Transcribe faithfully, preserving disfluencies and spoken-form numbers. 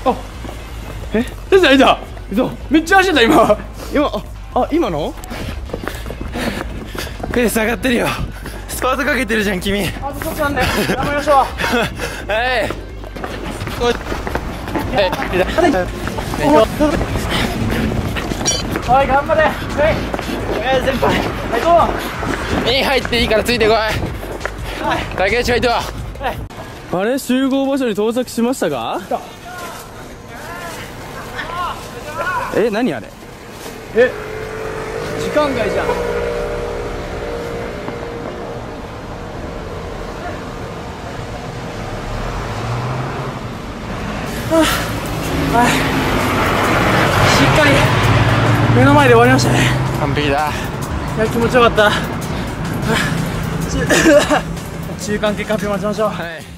あ、え、出た出た。嘘、めっちゃ走ってた今。今、あ、あ、今のペース上がってるよ。スパートかけてるじゃん君。 あとちょっとなんで頑張りましょう。 はいこいはいはい、頑張れ。はい、 はい先輩、 はい、どうも。 いい入っていいからついてこい。はい竹内ファイト。 あれ、集合場所に到着しましたか？え、何あれ？え、時間外じゃん。はあ、はい、しっかり目の前で終わりましたね。 完璧だ。 いや、気持ちよかった。はあ、中間結果発表待ちましょう。 はい。